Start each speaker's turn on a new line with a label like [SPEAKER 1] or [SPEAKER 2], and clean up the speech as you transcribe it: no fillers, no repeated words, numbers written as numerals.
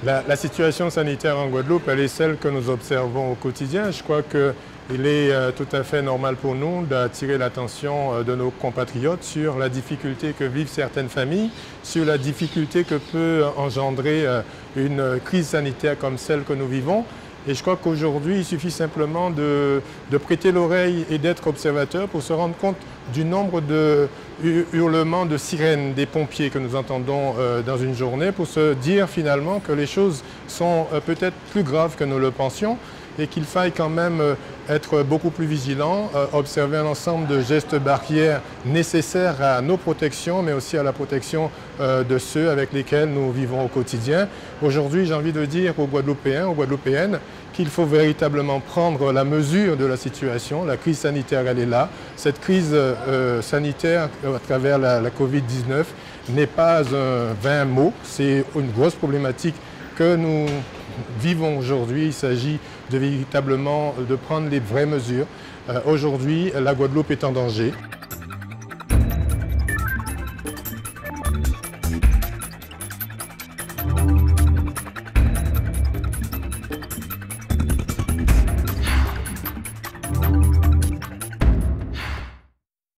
[SPEAKER 1] La situation sanitaire en Guadeloupe, elle est celle que nous observons au quotidien. Je crois qu'il est tout à fait normal pour nous d'attirer l'attention de nos compatriotes sur la difficulté que vivent certaines familles, sur la difficulté que peut engendrer une crise sanitaire comme celle que nous vivons. Et je crois qu'aujourd'hui, il suffit simplement de prêter l'oreille et d'être observateur pour se rendre compte du nombre de hurlements de sirènes des pompiers que nous entendons dans une journée, pour se dire finalement que les choses sont peut-être plus graves que nous le pensions et qu'il faille quand même être beaucoup plus vigilant, observer un ensemble de gestes barrières nécessaires à nos protections, mais aussi à la protection de ceux avec lesquels nous vivons au quotidien. Aujourd'hui, j'ai envie de dire aux Guadeloupéens, aux Guadeloupéennes, qu'il faut véritablement prendre la mesure de la situation. La crise sanitaire, elle est là. Cette crise sanitaire à travers la Covid-19 n'est pas un vain mot, c'est une grosse problématique que nous vivons aujourd'hui. Il s'agit de véritablement de prendre les vraies mesures. Aujourd'hui, la Guadeloupe est en danger.